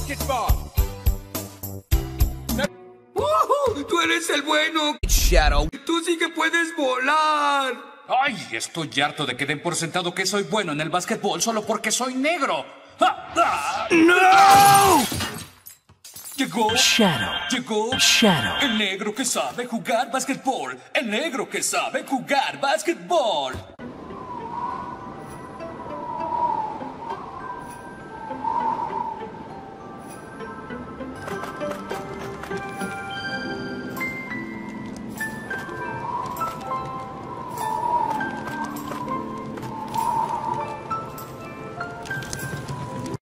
Basketball. ¡Tú eres el bueno! Shadow. ¡Tú sí que puedes volar! ¡Ay! Estoy harto de que den por sentado que soy bueno en el básquetbol solo porque soy negro. ¡Ah! ¡Ah! No! Llegó. Shadow. Llegó. Shadow. El negro que sabe jugar básquetbol. El negro que sabe jugar básquetbol.